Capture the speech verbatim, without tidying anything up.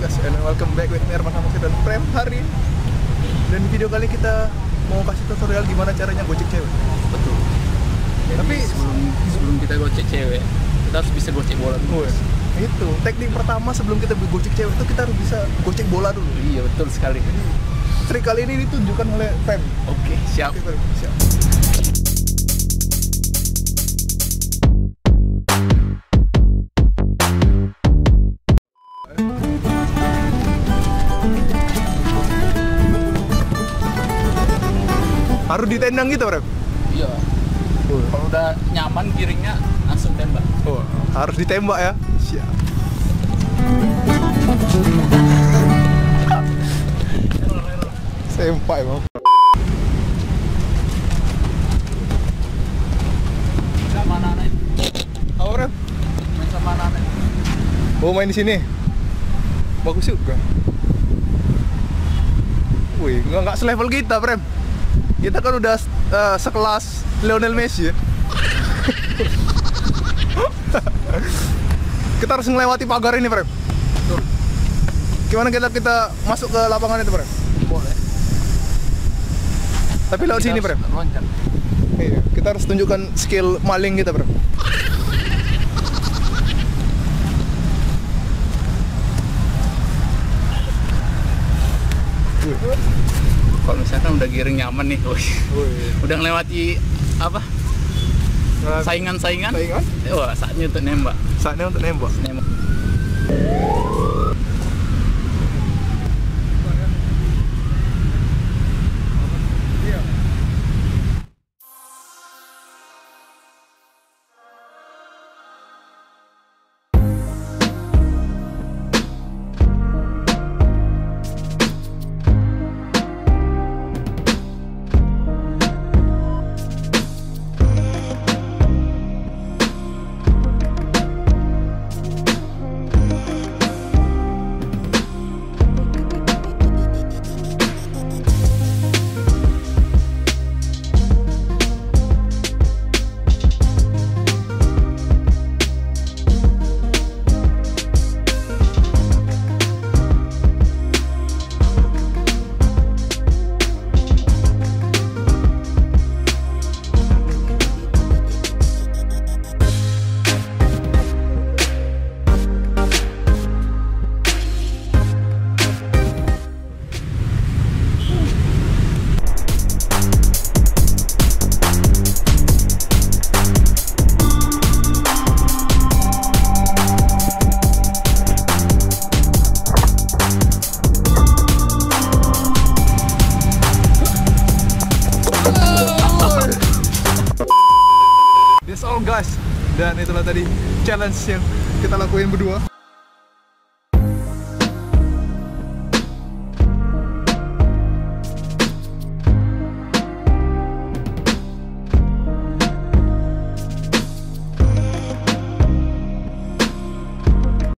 guys, and welcome back with me Arman Hamasi dan Prem Hari. Dan di video kali kita mau kasih tutorial gimana caranya gocek cewek. Betul. Jadi Tapi sebelum sebelum kita gocek cewek, kita harus bisa gocek bola dulu. oh, itu teknik pertama sebelum kita gocek cewek itu kita harus bisa gocek bola dulu. Iya, betul sekali. Jadi trik kali ini ditunjukkan oleh Prem. Oke, siap. Oke, Prem, siap. Harus ditendang gitu, Prem? Iya. Oh. Kalau udah nyaman giringnya langsung tembak. Oh, harus ditembak ya. Siap. Sempai emang. Sama anak-anak itu. Apa, Prem? Main sama anak-anak itu. Oh, main di sini. Bagus juga. Wih, nggak nggak selevel kita, Prem. Kita kan udah uh, sekelas Lionel Messi ya. Kita harus melewati pagar ini, Prem. Betul. Gimana kita kita masuk ke lapangan itu, Prem? Boleh. Tapi lewat Kita sini, harus Prem. loncat. Iya, kita harus tunjukkan skill maling kita, Prem. Kalau misalkan udah giring nyaman nih, wih, udah ngelewati apa? Saingan-saingan. Saingan? Wah, saatnya untuk nembak. Saatnya untuk nembak. Nembak. That's all, guys. Dan itulah tadi challenge yang kita lakuin berdua.